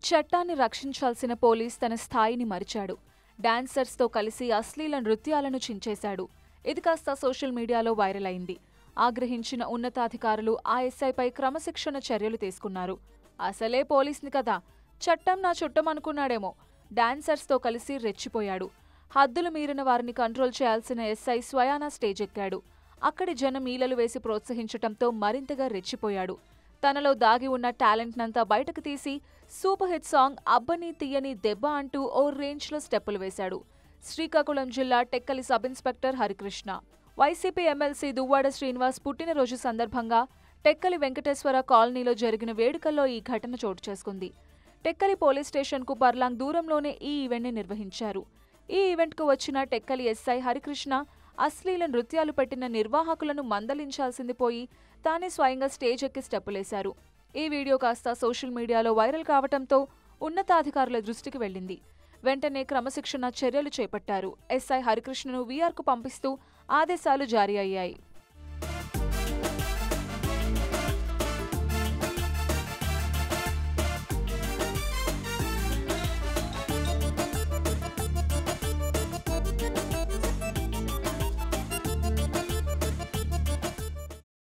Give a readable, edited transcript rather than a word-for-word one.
చట్టాన్ని రక్షించాల్సిన పోలీస్ తన స్థాయిని మరిచాడు. డాన్సర్స్తో కలిసి అశ్లీల నృత్యాలను చించేశాడు. ఇది కాస్త సోషల్ మీడియాలో వైరల్ అయింది. ఆగ్రహించిన ఉన్నతాధికారులు ఆ ఎస్ఐపై క్రమశిక్షణ చర్యలు తీసుకున్నారు. అసలే పోలీస్ని కదా, చట్టం నా చుట్టం అనుకున్నాడేమో. డాన్సర్స్తో కలిసి రెచ్చిపోయాడు. హద్దులు మీరిన వారిని కంట్రోల్ చేయాల్సిన ఎస్ఐ స్వయానా స్టేజ్ ఎక్కాడు. అక్కడి జనం ఈలలు వేసి ప్రోత్సహించటంతో మరింతగా రెచ్చిపోయాడు. తనలో దాగి ఉన్న టాలెంట్నంతా బయటకు తీసి సూపర్ హిట్ సాంగ్ అబ్బని తీయని దెబ్బ అంటూ ఓ రేంజ్లో స్టెప్పులు వేశాడు. శ్రీకాకుళం జిల్లా Tekkali sub inspector Harikrishna, YCP MLC Duvvada Srinivas పుట్టినరోజు సందర్భంగా టెక్కలి వెంకటేశ్వర కాలనీలో జరిగిన వేడుకల్లో ఈ ఘటన చోటు చేసుకుంది. టెక్కలి పోలీస్ స్టేషన్కు పర్లాంగ్ దూరంలోనే ఈ ఈవెంట్ని నిర్వహించారు. ఈ ఈవెంట్కు వచ్చిన టెక్కలి ఎస్ఐ హరికృష్ణ అశ్లీల నృత్యాలు పెట్టిన నిర్వాహకులను మందలించాల్సింది పోయి తానే స్వయంగా స్టేజ్ ఎక్కి స్టెప్పులేశారు. ఈ వీడియో కాస్త సోషల్ మీడియాలో వైరల్ కావటంతో ఉన్నతాధికారుల దృష్టికి వెళ్లింది. వెంటనే క్రమశిక్షణ చర్యలు చేపట్టారు. ఎస్ఐ హరికృష్ణను వీఆర్కు పంపిస్తూ ఆదేశాలు జారీ అయ్యాయి.